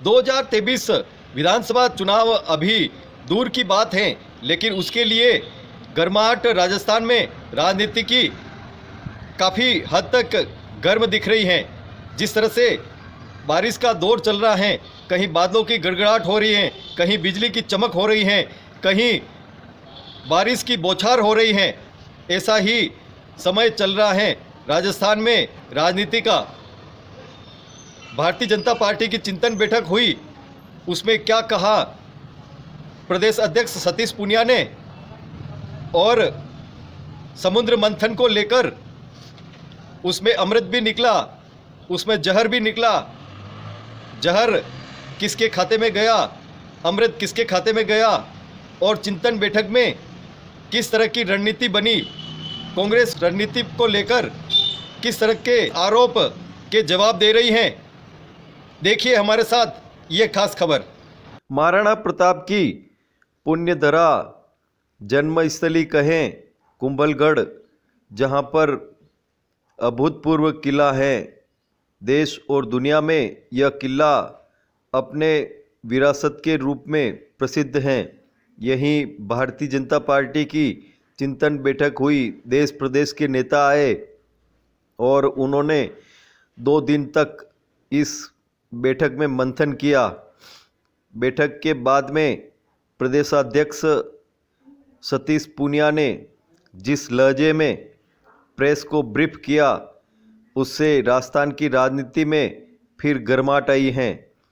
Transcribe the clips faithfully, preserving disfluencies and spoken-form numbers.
दो हज़ार तेईस विधानसभा चुनाव अभी दूर की बात है, लेकिन उसके लिए गर्माहट राजस्थान में राजनीति की काफ़ी हद तक गर्म दिख रही है। जिस तरह से बारिश का दौर चल रहा है, कहीं बादलों की गड़गड़ाहट हो रही है, कहीं बिजली की चमक हो रही है, कहीं बारिश की बौछार हो रही है, ऐसा ही समय चल रहा है राजस्थान में राजनीति का। भारतीय जनता पार्टी की चिंतन बैठक हुई, उसमें क्या कहा प्रदेश अध्यक्ष सतीश पूनिया ने, और समुद्र मंथन को लेकर उसमें अमृत भी निकला, उसमें जहर भी निकला। जहर किसके खाते में गया, अमृत किसके खाते में गया, और चिंतन बैठक में किस तरह की रणनीति बनी, कांग्रेस रणनीति को लेकर किस तरह के आरोप के जवाब दे रही हैं। देखिए हमारे साथ ये खास खबर। महाराणा प्रताप की पुण्यधरा जन्मस्थली कहें कुंभलगढ़, जहां पर अभूतपूर्व किला है। देश और दुनिया में यह किला अपने विरासत के रूप में प्रसिद्ध है। यहीं भारतीय जनता पार्टी की चिंतन बैठक हुई। देश प्रदेश के नेता आए और उन्होंने दो दिन तक इस बैठक में मंथन किया। बैठक के बाद में प्रदेशाध्यक्ष सतीश पूनिया ने जिस लहजे में प्रेस को ब्रीफ किया, उससे राजस्थान की राजनीति में फिर गर्माहट आई है।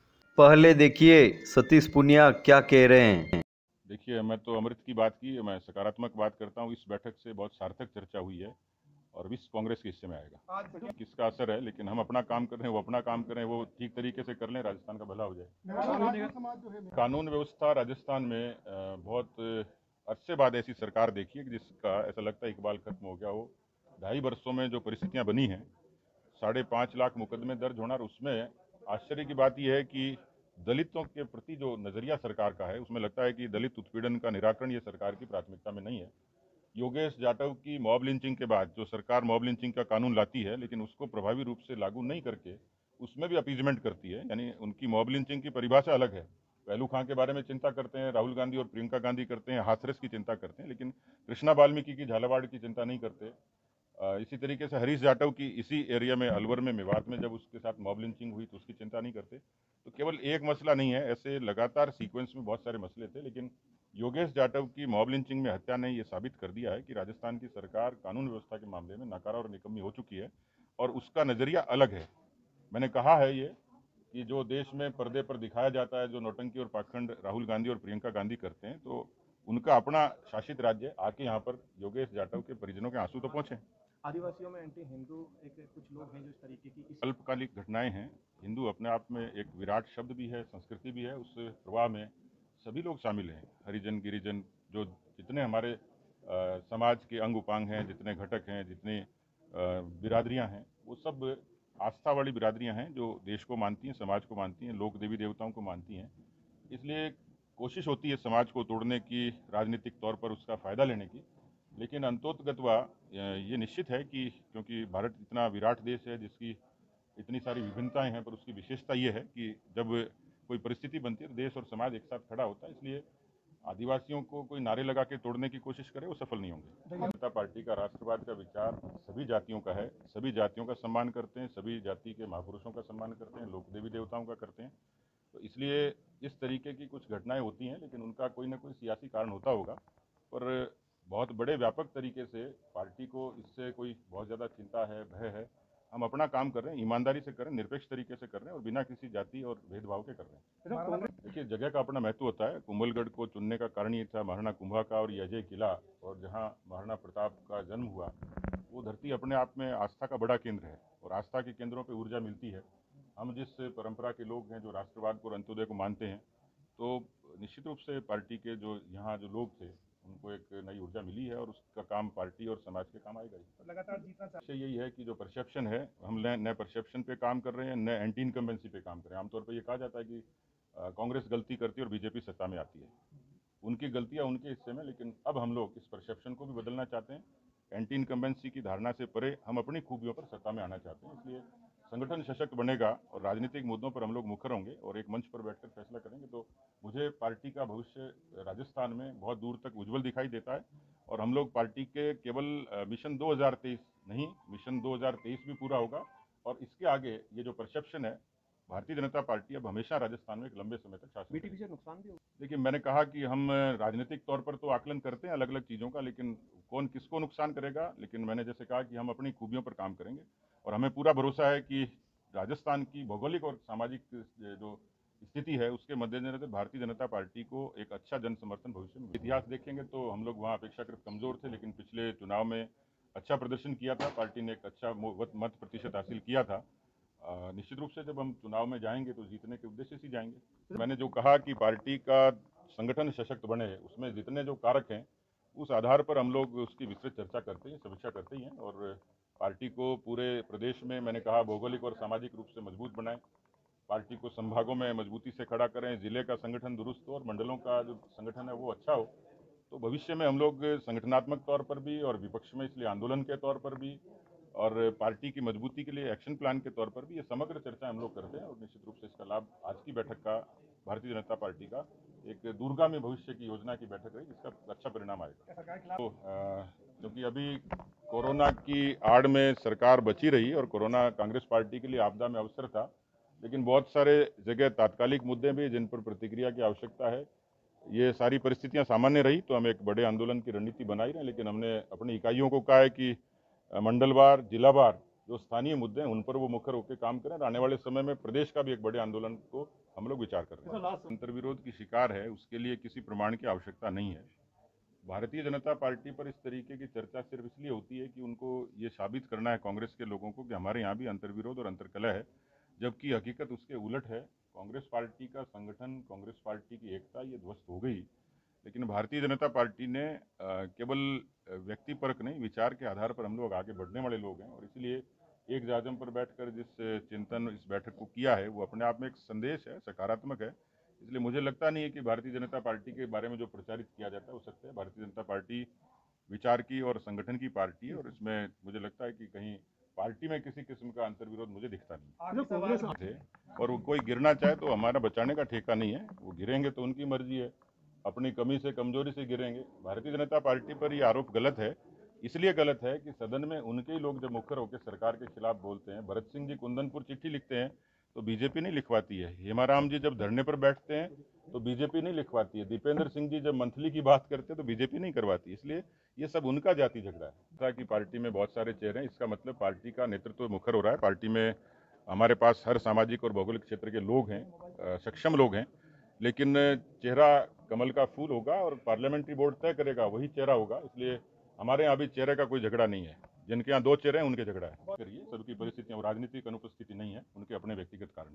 पहले देखिए सतीश पूनिया क्या कह रहे हैं। देखिए, मैं तो अमृत की बात की, मैं सकारात्मक बात करता हूँ। इस बैठक से बहुत सार्थक चर्चा हुई है और विश्व कांग्रेस के हिस्से में आएगा। किसका असर है, लेकिन हम अपना काम कर रहे हैं, वो अपना काम करें, वो ठीक तरीके से कर लें, राजस्थान का भला हो जाए। कानून व्यवस्था राजस्थान में बहुत अरसे बाद ऐसी सरकार देखी है जिसका ऐसा लगता है इकबाल खत्म हो गया हो। ढाई वर्षों में जो परिस्थितियां बनी हैं, साढ़े पाँच लाख मुकदमे दर्ज होना, और उसमें आश्चर्य की बात यह है कि दलितों के प्रति जो नजरिया सरकार का है, उसमें लगता है कि दलित उत्पीड़न का निराकरण ये सरकार की प्राथमिकता में नहीं है। योगेश जाटव की मॉब लिंचिंग के बाद जो सरकार मॉब लिंचिंग का कानून लाती है, लेकिन उसको प्रभावी रूप से लागू नहीं करके उसमें भी अपीजमेंट करती है, यानी उनकी मॉब लिंचिंग की परिभाषा अलग है। पहलू खां के बारे में चिंता करते हैं, राहुल गांधी और प्रियंका गांधी करते हैं, हाथरस की चिंता करते हैं, लेकिन कृष्णा वाल्मीकि की झालावाड़ की चिंता नहीं करते। इसी तरीके से हरीश जाटव की इसी एरिया में अलवर में मेवात में जब उसके साथ मॉब लिंचिंग हुई तो उसकी चिंता नहीं करते। तो केवल एक मसला नहीं है, ऐसे लगातार सीक्वेंस में बहुत सारे मसले थे, लेकिन योगेश जाटव की मॉब लिंचिंग में हत्या ने यह साबित कर दिया है कि राजस्थान की सरकार कानून व्यवस्था के मामले में नाकारा और निकम्मी हो चुकी है और उसका नजरिया अलग है। मैंने कहा है ये कि जो देश में पर्दे पर दिखाया जाता है, जो नौटंकी और पाखंड राहुल गांधी और प्रियंका गांधी करते हैं, तो उनका अपना शासित राज्य आके यहाँ पर योगेश जाटव के परिजनों के आंसू तो पहुंचे। आदिवासियों में एंटी हिंदू एक कुछ लोग हैं जो इस तरीके की अल्पकालिक घटनाएं हैं। हिंदू अपने आप में एक विराट शब्द भी है, संस्कृति भी है, उस प्रवाह में सभी लोग शामिल हैं। हरिजन, गिरिजन, जो जितने हमारे आ, समाज के अंग उपांग हैं, जितने घटक हैं, जितने बिरादरियां हैं, वो सब आस्था वाली बिरादरियां हैं जो देश को मानती हैं, समाज को मानती हैं, लोक देवी देवताओं को मानती हैं। इसलिए कोशिश होती है समाज को तोड़ने की, राजनीतिक तौर पर उसका फ़ायदा लेने की, लेकिन अंतोतगत्वा ये निश्चित है कि क्योंकि भारत इतना विराट देश है जिसकी इतनी सारी विभिन्नताएं हैं, पर उसकी विशेषता ये है कि जब कोई परिस्थिति बनती है तो देश और समाज एक साथ खड़ा होता है। इसलिए आदिवासियों को कोई नारे लगा के तोड़ने की कोशिश करे, वो सफल नहीं होंगे। जनता पार्टी का राष्ट्रवाद का विचार सभी जातियों का है, सभी जातियों का सम्मान करते हैं, सभी जाति के महापुरुषों का सम्मान करते हैं, लोक देवी देवताओं का करते हैं। तो इसलिए इस तरीके की कुछ घटनाएं होती हैं, लेकिन उनका कोई ना कोई सियासी कारण होता होगा, पर बहुत बड़े व्यापक तरीके से पार्टी को इससे कोई बहुत ज़्यादा चिंता है, भय है। हम अपना काम कर रहे हैं, ईमानदारी से कर रहे हैं, निरपेक्ष तरीके से कर रहे हैं और बिना किसी जाति और भेदभाव के कर रहे हैं। देखिए, जगह का अपना महत्व होता है। कुंभलगढ़ को चुनने का कारण ये था, महाराणा कुंभा का और ये अजय किला, और जहाँ महाराणा प्रताप का जन्म हुआ, वो धरती अपने आप में आस्था का बड़ा केंद्र है और आस्था के केंद्रों पर ऊर्जा मिलती है। हम जिस परंपरा के लोग हैं जो राष्ट्रवाद को और अंत्योदय को मानते हैं, तो निश्चित रूप से पार्टी के जो यहाँ जो लोग थे उनको एक नई ऊर्जा मिली है और उसका काम पार्टी और समाज के काम आएगा ही। लगातार जीतना चाहिए यही है कि जो परसेप्शन है, हम नए परसेप्शन पे काम कर रहे हैं, नए एंटी इनकम्बेंसी पे काम कर रहे हैं। आमतौर पर ये कहा जाता है कि कांग्रेस गलती करती है और बीजेपी सत्ता में आती है। उनकी गलतियाँ उनके हिस्से में, लेकिन अब हम लोग इस परसेप्शन को भी बदलना चाहते हैं। एंटी इनकम्बेंसी की धारणा से परे हम अपनी खूबियों पर सत्ता में आना चाहते हैं। इसलिए संगठन सशक्त बनेगा और राजनीतिक मुद्दों पर हम लोग मुखर होंगे और एक मंच पर बैठकर फैसला करेंगे, तो मुझे पार्टी का भविष्य राजस्थान में बहुत दूर तक उज्जवल दिखाई देता है। और हम लोग पार्टी के केवल मिशन दो हज़ार तेईस नहीं, मिशन दो हज़ार तेईस भी पूरा होगा और इसके आगे ये जो परसेप्शन है, भारतीय जनता पार्टी अब हमेशा राजस्थान में एक लंबे समय तक शासन बीटीपी से नुकसान भी होगा। देखिए, मैंने कहा कि हम राजनीतिक तौर पर तो आकलन करते हैं अलग अलग चीज़ों का, लेकिन कौन किसको नुकसान करेगा, लेकिन मैंने जैसे कहा कि हम अपनी खूबियों पर काम करेंगे और हमें पूरा भरोसा है कि राजस्थान की भौगोलिक और सामाजिक जो स्थिति है उसके मद्देनजर भारतीय जनता पार्टी को एक अच्छा जन समर्थन भविष्य में। इतिहास देखेंगे तो हम लोग वहाँ अपेक्षाकृत कमजोर थे, लेकिन पिछले चुनाव में अच्छा प्रदर्शन किया था, पार्टी ने एक अच्छा मत प्रतिशत हासिल किया था। निश्चित रूप से जब हम चुनाव में जाएंगे तो जीतने के उद्देश्य से जाएंगे। मैंने जो कहा कि पार्टी का संगठन सशक्त बने, उसमें जितने जो कारक हैं उस आधार पर हम लोग उसकी विस्तृत चर्चा करते हैं, समीक्षा करते ही हैं और पार्टी को पूरे प्रदेश में, मैंने कहा, भौगोलिक और सामाजिक रूप से मजबूत बनाएं, पार्टी को संभागों में मजबूती से खड़ा करें, जिले का संगठन दुरुस्त हो और मंडलों का जो संगठन है वो अच्छा हो। तो भविष्य में हम लोग संगठनात्मक तौर पर भी और विपक्ष में इसलिए आंदोलन के तौर पर भी और पार्टी की मजबूती के लिए एक्शन प्लान के तौर पर भी ये समग्र चर्चा हम लोग करते हैं और निश्चित रूप से इसका लाभ आज की बैठक का भारतीय जनता पार्टी का एक दूरगामी भविष्य की योजना की बैठक रही, जिसका अच्छा परिणाम आएगा। तो क्योंकि अभी कोरोना की आड़ में सरकार बची रही और कोरोना कांग्रेस पार्टी के लिए आपदा में अवसर था, लेकिन बहुत सारे जगह तात्कालिक मुद्दे भी जिन पर प्रतिक्रिया की आवश्यकता है। ये सारी परिस्थितियां सामान्य रही तो हम एक बड़े आंदोलन की रणनीति बना ही रहे, लेकिन हमने अपनी इकाइयों को कहा है कि मंडलवार, जिलावार जो स्थानीय मुद्दे हैं उन पर वो मुखर होकर काम करें। आने वाले समय में प्रदेश का भी एक बड़े आंदोलन को हम लोग विचार कर रहे हैं। अंतर्विरोध की शिकार है, उसके लिए किसी प्रमाण की आवश्यकता नहीं है। भारतीय जनता पार्टी पर इस तरीके की चर्चा सिर्फ इसलिए होती है कि उनको ये साबित करना है कांग्रेस के लोगों को कि हमारे यहाँ भी अंतर्विरोध और अंतर्कलह है, जबकि हकीकत उसके उलट है। कांग्रेस पार्टी का संगठन, कांग्रेस पार्टी की एकता ये ध्वस्त हो गई, लेकिन भारतीय जनता पार्टी ने केवल व्यक्ति परक नहीं, विचार के आधार पर हम लोग आगे बढ़ने वाले लोग हैं और इसलिए एक जाजम पर बैठकर जिस चिंतन इस बैठक को किया है वो अपने आप में एक संदेश है, सकारात्मक है। इसलिए मुझे लगता नहीं है कि भारतीय जनता पार्टी के बारे में जो प्रचारित किया जाता है वो सत्य है। भारतीय जनता पार्टी विचार की और संगठन की पार्टी है और इसमें मुझे लगता है कि कहीं पार्टी में किसी किस्म का अंतर्विरोध मुझे दिखता नहीं थे। और वो कोई गिरना चाहे तो हमारा बचाने का ठेका नहीं है, वो गिरेंगे तो उनकी मर्जी है, अपनी कमी से कमजोरी से गिरेंगे। भारतीय जनता पार्टी पर ये आरोप गलत है, इसलिए गलत है कि सदन में उनके ही लोग जब मुखर होकर सरकार के खिलाफ बोलते हैं। भरत सिंह जी कुंदनपुर चिट्ठी लिखते हैं तो बीजेपी नहीं लिखवाती है, हेमाराम जी जब धरने पर बैठते हैं तो बीजेपी नहीं लिखवाती है, दीपेंद्र सिंह जी जब मंथली की बात करते हैं तो बीजेपी नहीं करवाती। इसलिए ये सब उनका जाति झगड़ा है। ताकि पार्टी में बहुत सारे चेहरे हैं, इसका मतलब पार्टी का नेतृत्व मुखर हो रहा है। पार्टी में हमारे पास हर सामाजिक और भौगोलिक क्षेत्र के लोग हैं, सक्षम लोग हैं, लेकिन चेहरा कमल का फूल होगा और पार्लियामेंट्री बोर्ड तय करेगा, वही चेहरा होगा। इसलिए हमारे यहाँ भी चेहरे का कोई झगड़ा नहीं है, जिनके यहाँ दो चेहरे हैं उनके झगड़ा है। करिए, सबकी परिस्थितियाँ और राजनीतिक अनुपस्थिति नहीं है, उनके अपने व्यक्तिगत कारण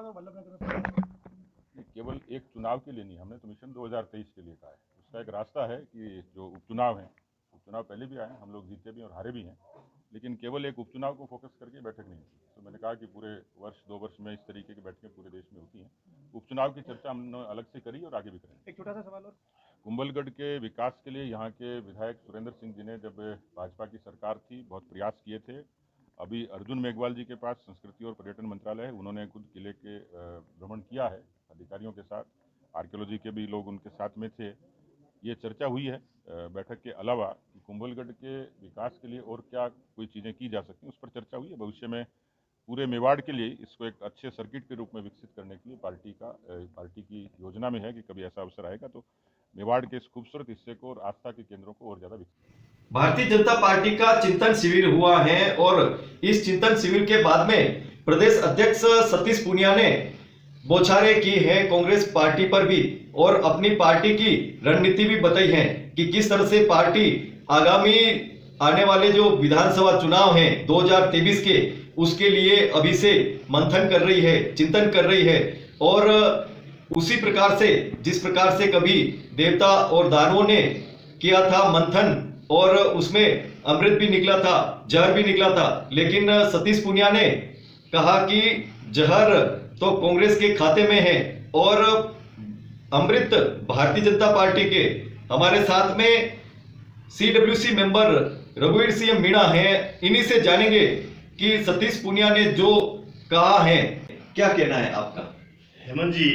है। केवल एक चुनाव के लिए नहीं, हमने तो मिशन दो हज़ार तेईस के लिए कहा है। उसका एक रास्ता है कि जो उपचुनाव है, उपचुनाव पहले भी आए हैं, हम लोग जीते भी और हारे भी हैं, लेकिन केवल एक उपचुनाव को फोकस करके बैठक नहीं होती। तो मैंने कहा कि पूरे वर्ष दो वर्ष में इस तरीके की बैठकें पूरे देश में होती हैं। उपचुनाव की चर्चा हमने अलग से करी और आगे भी करेंगे। एक छोटा सा सवाल और, कुंभलगढ़ के विकास के लिए यहाँ के विधायक सुरेंद्र सिंह जी ने जब भाजपा की सरकार थी बहुत प्रयास किए थे। अभी अर्जुन मेघवाल जी के पास संस्कृति और पर्यटन मंत्रालय है, उन्होंने खुद किले के भ्रमण किया है अधिकारियों के साथ, आर्कियोलॉजी के भी लोग उनके साथ में थे। ये चर्चा हुई है बैठक के अलावा कि कुंभलगढ़ के विकास के लिए और क्या कोई चीज़ें की जा सकती हैं, उस पर चर्चा हुई है। भविष्य में पूरे मेवाड़ के लिए इसको एक अच्छे सर्किट के रूप में विकसित करने के लिए पार्टी का पार्टी की योजना में है कि कभी ऐसा अवसर आएगा तो मेवाड़ के इस खूबसूरत हिस्से को और आस्था के केंद्रों को और ज्यादा विकसित। भारतीय जनता पार्टी का चिंतन शिविर हुआ है और इस चिंतन शिविर के बाद में प्रदेश अध्यक्ष सतीश पूनिया ने बौछारें की है कांग्रेस पार्टी पर भी और अपनी पार्टी की रणनीति भी बताई है कि किस तरह से पार्टी आगामी आने वाले जो विधानसभा चुनाव हैं दो हज़ार तेईस के, उसके लिए अभी से मंथन कर रही है, चिंतन कर रही है। और उसी प्रकार से जिस प्रकार से कभी देवता और दानवों ने किया था मंथन और उसमें अमृत भी निकला था, जहर भी निकला था, लेकिन सतीश पूनिया ने कहा कि जहर तो कांग्रेस के खाते में है और अमृत भारतीय जनता पार्टी के। हमारे साथ में सीडब्ल्यूसी मेंबर रघुवीर सिंह मीणा हैं, इन्हीं से जानेंगे कि सतीश पूनिया ने जो कहाँ हैं, क्या कहना है आपका? हेमंत जी,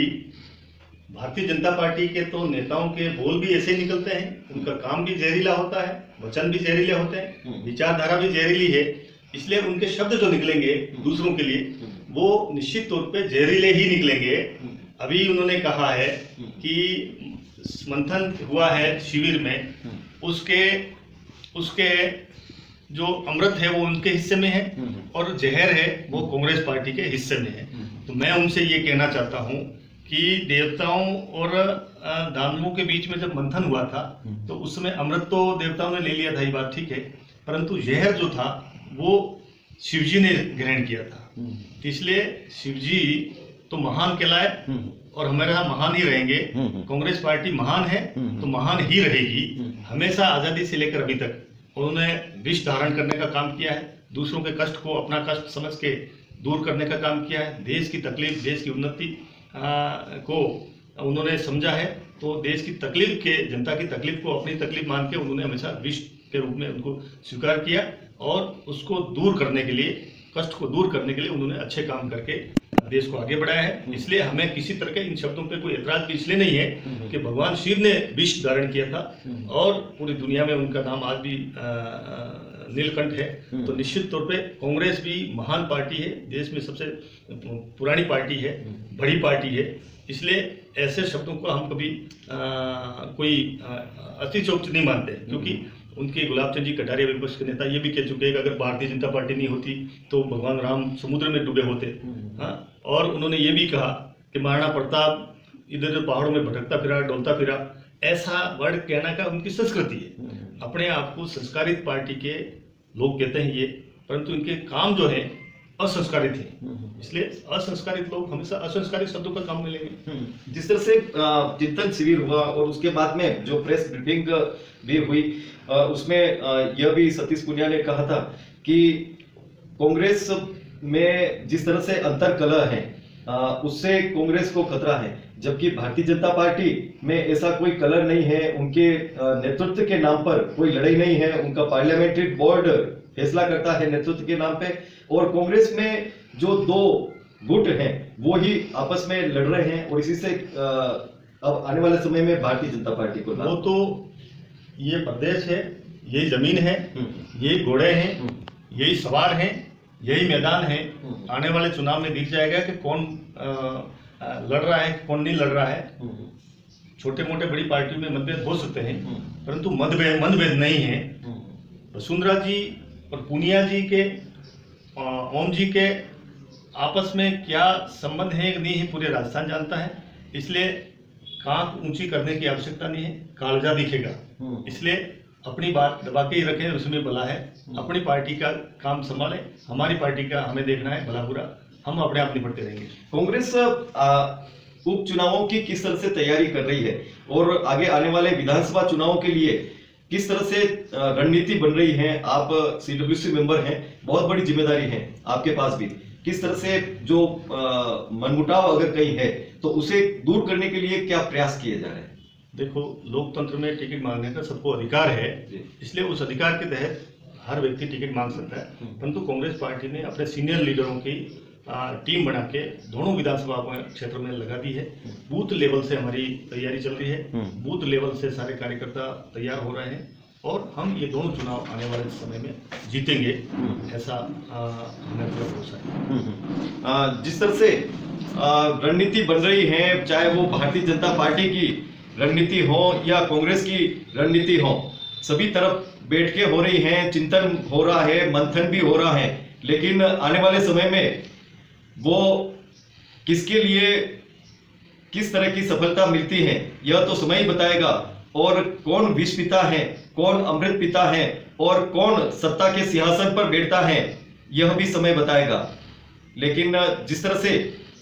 भारतीय जनता पार्टी के तो नेताओं के बोल भी ऐसे ही निकलते हैं, उनका काम भी जहरीला होता है, वचन भी जहरीले होते हैं, विचारधारा भी जहरीली है, इसलिए उनके शब्द जो निकलेंगे दूसरों के लिए वो निश्चित तौर पे जहरीले ही निकलेंगे। अभी उन्होंने कहा है कि मंथन हुआ है शिविर में, उसके उसके जो अमृत है वो उनके हिस्से में है और जहर है वो कांग्रेस पार्टी के हिस्से में है। तो मैं उनसे ये कहना चाहता हूँ कि देवताओं और दानवों के बीच में जब मंथन हुआ था तो उसमें अमृत तो देवताओं ने ले लिया था, ये बात ठीक है, परंतु जहर जो था वो शिवजी ने ग्रहण किया था। इसलिए शिवजी तो महान कहलाए और हमारे महान ही रहेंगे। कांग्रेस पार्टी महान है तो महान ही रहेगी। हमेशा आजादी से लेकर अभी तक उन्होंने विष धारण करने का काम किया है, दूसरों के कष्ट को अपना कष्ट समझ के दूर करने का काम किया है, देश की तकलीफ, देश की उन्नति को उन्होंने समझा है। तो देश की तकलीफ के, जनता की तकलीफ को अपनी तकलीफ मान के उन्होंने हमेशा विष के रूप में उनको स्वीकार किया और उसको दूर करने के लिए, कष्ट को दूर करने के लिए उन्होंने अच्छे काम करके देश को आगे बढ़ाया है। इसलिए हमें किसी तरह के इन शब्दों पे कोई एतराज भी इसलिए नहीं है कि भगवान शिव ने विष धारण किया था और पूरी दुनिया में उनका नाम आज भी नीलकंठ है। तो निश्चित तौर पे कांग्रेस भी महान पार्टी है, देश में सबसे पुरानी पार्टी है, बड़ी पार्टी है। इसलिए ऐसे शब्दों को हम कभी आ, कोई अतिशयोक्ति नहीं मानते, क्योंकि उनके गुलाब चंद जी कटारिया विपक्ष के नेता ये भी कह चुके हैं कि अगर भारतीय जनता पार्टी नहीं होती तो भगवान राम समुद्र में डूबे होते। हाँ, और उन्होंने ये भी कहा कि महाराणा प्रताप इधर उधर पहाड़ों में भटकता फिरा, डोलता फिरा, ऐसा वर्ड कहना का उनकी संस्कृति है। अपने आप को संस्कारित पार्टी के लोग कहते हैं ये, परंतु इनके काम जो है असंस्कारित है। इसलिए असंस्कारित लोग हमेशा असंस्कारित शब्दों का काम मिलेंगे। जिस तरह से चिंतन शिविर हुआ और उसके बाद में जो प्रेस ब्रीफिंग भी हुई, उसमें यह भी सतीश पुनिया ने कहा था कि कांग्रेस में जिस तरह से अंतर कलह है उससे कांग्रेस को खतरा है, जबकि भारतीय जनता पार्टी में ऐसा कोई कलर नहीं है, उनके नेतृत्व के नाम पर कोई लड़ाई नहीं है, उनका पार्लियामेंट्री बोर्ड फैसला करता है नेतृत्व के नाम पे, और कांग्रेस में जो दो गुट हैं वो ही आपस में लड़ रहे हैं और इसी से अब आने वाले समय में भारतीय जनता पार्टी को वो तो ये प्रदेश है, यही जमीन है, यही घोड़े हैं, यही सवार हैं, यही मैदान है। आने वाले चुनाव में दिख जाएगा कि कौन लड़ रहा है, कौन नहीं लड़ रहा है। छोटे मोटे बड़ी पार्टियों में मतभेद हो सकते हैं, परंतु मतभेद मतभेद नहीं है। वसुंधरा जी और पुनिया जी के, ओम जी के आपस में क्या संबंध है कि नहीं है पूरे राजस्थान जानता है। इसलिए कांख ऊंची करने की आवश्यकता नहीं है, कालजा दिखेगा। इसलिए अपनी बात दबा के ही रखें, उसमें भला है। अपनी पार्टी का काम संभालें, हमारी पार्टी का हमें देखना है भला बुरा, हम अपने आप निपटते रहेंगे। कांग्रेस उपचुनावों की किस तरह से तैयारी कर रही है और आगे आने वाले विधानसभा चुनावों के लिए किस तरह से रणनीति बन रही है? आप सीडब्ल्यूसी मेंबर हैं, बहुत बड़ी जिम्मेदारी है आपके पास भी। किस तरह से जो मनमुटाव अगर कहीं है तो उसे दूर करने के लिए क्या प्रयास किए जा रहे हैं? देखो, लोकतंत्र में टिकट मांगने का सबको अधिकार है, इसलिए उस अधिकार के तहत हर व्यक्ति टिकट मांग सकता है। परंतु कांग्रेस पार्टी ने अपने सीनियर लीडरों की टीम बना के दोनों विधानसभा क्षेत्र में लगा दी है। बूथ लेवल से हमारी तैयारी चल रही है, बूथ लेवल से सारे कार्यकर्ता तैयार हो रहे हैं और हम ये दोनों चुनाव आने वाले समय में जीतेंगे, ऐसा हमें पूरा भरोसा है। जिस तरह से रणनीति बन रही है, चाहे वो भारतीय जनता पार्टी की रणनीति हो या कांग्रेस की रणनीति हो, सभी तरफ बैठ के हो रही है, चिंतन हो रहा है, मंथन भी हो रहा है, लेकिन आने वाले समय में वो किसके लिए किस तरह की सफलता मिलती है यह तो समय ही बताएगा। और कौन विष पिता है, कौन अमृत पिता है और कौन सत्ता के सिंहासन पर बैठता है यह भी समय बताएगा। लेकिन जिस तरह से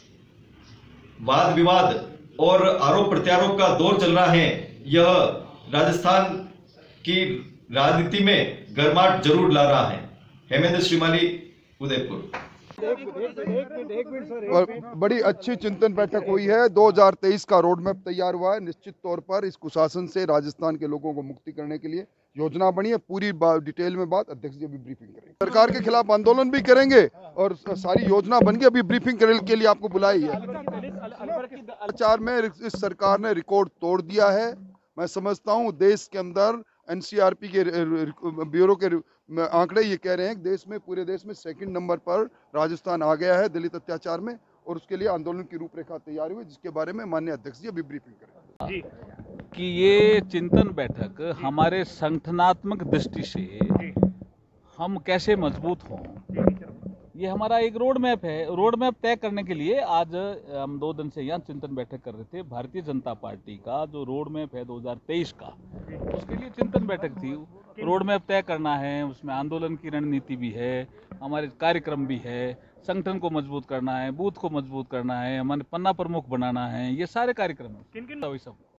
वाद विवाद और आरोप प्रत्यारोप का दौर चल रहा है, यह राजस्थान की राजनीति में गर्माहट जरूर ला रहा है। हेमेंद्र श्रीमाली, उदयपुर। और बड़ी अच्छी चिंतन बैठक हुई है। दो हज़ार तेईस का रोड मैप तैयार हुआ है। निश्चित तौर पर इस कुशासन से राजस्थान के लोगों को मुक्ति करने के लिए योजना बनी है, पूरी डिटेल में बात अध्यक्ष जी अभी ब्रीफिंग करेंगे। सरकार के खिलाफ आंदोलन भी करेंगे और सारी योजना बन के अभी ब्रीफिंग करने के लिए आपको बुलाई है। प्रचार में इस सरकार ने रिकॉर्ड तोड़ दिया है। मैं समझता हूँ देश के अंदर एनसीआरपी के ब्यूरो के आंकड़े ये कह रहे हैं कि देश में पूरे देश में सेकंड नंबर पर राजस्थान आ गया है दलित अत्याचार में, और उसके लिए आंदोलन की रूपरेखा तैयार हुई, जिसके बारे में माननीय अध्यक्ष जी अभी ब्रीफिंग करेंगे। कि ये चिंतन बैठक हमारे संगठनात्मक दृष्टि से हम कैसे मजबूत हों, ये हमारा एक रोड मैप है। रोड मैप तय करने के लिए आज हम दो दिन से यहाँ चिंतन बैठक कर रहे थे। भारतीय जनता पार्टी का जो रोड मैप है दो हज़ार तेईस का, उसके लिए चिंतन बैठक थी। रोड मैप तय करना है, उसमें आंदोलन की रणनीति भी है, हमारे कार्यक्रम भी है, संगठन को मजबूत करना है, बूथ को मजबूत करना है, हमारे पन्ना प्रमुख बनाना है, ये सारे कार्यक्रम हैं। किन किन सब